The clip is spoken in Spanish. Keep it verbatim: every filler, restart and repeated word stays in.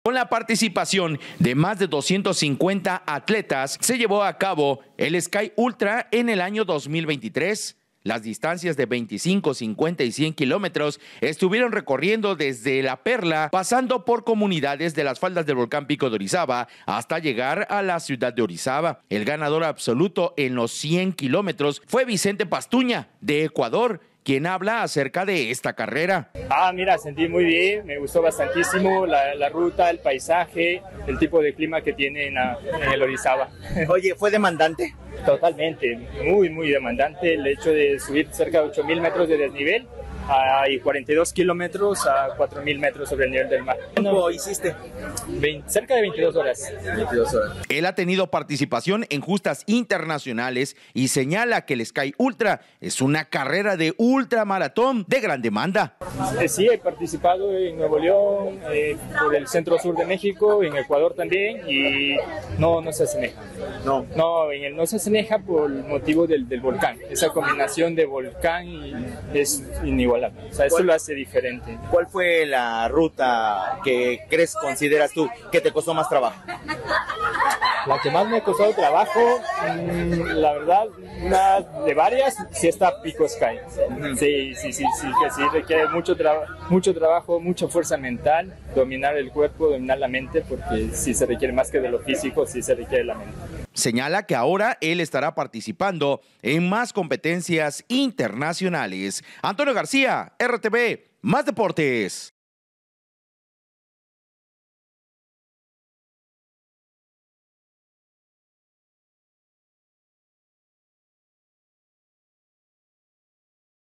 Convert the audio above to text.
Con la participación de más de doscientos cincuenta atletas, se llevó a cabo el Sky Ultra en el año dos mil veintitrés. Las distancias de veinticinco, cincuenta y cien kilómetros estuvieron recorriendo desde La Perla, pasando por comunidades de las faldas del volcán Pico de Orizaba hasta llegar a la ciudad de Orizaba. El ganador absoluto en los cien kilómetros fue Vicente Pastuña, de Ecuador, quien habla acerca de esta carrera. Ah, mira, sentí muy bien, me gustó bastantísimo la, la ruta, el paisaje, el tipo de clima que tiene en, la, en el Orizaba. Oye, ¿fue demandante? Totalmente, muy, muy demandante el hecho de subir cerca de ocho mil metros de desnivel a, y cuarenta y dos kilómetros a cuatro mil metros sobre el nivel del mar. ¿Qué tiempo hiciste? veinte, cerca de veintidós horas. veintidós horas. Él ha tenido participación en justas internacionales y señala que el Sky Ultra es una carrera de ultramaratón de gran demanda. Eh, sí, he participado en Nuevo León, eh, por el centro sur de México, en Ecuador también, y no, no se asemeja. No. No, en el no se asemeja por el motivo del, del volcán. Esa combinación de volcán y es inigualable. O sea, eso lo hace diferente. ¿Cuál fue la ruta que crees, consideras tú, que te costó más trabajo? La que más me ha costado trabajo, mmm, la verdad, una de varias, sí está Pico Sky. Sí, sí, sí, sí, que sí requiere mucho, tra mucho trabajo, mucha fuerza mental, dominar el cuerpo, dominar la mente, porque sí se requiere más que de lo físico, sí se requiere la mente. Señala que ahora él estará participando en más competencias internacionales. Antonio García, R T V, Más Deportes.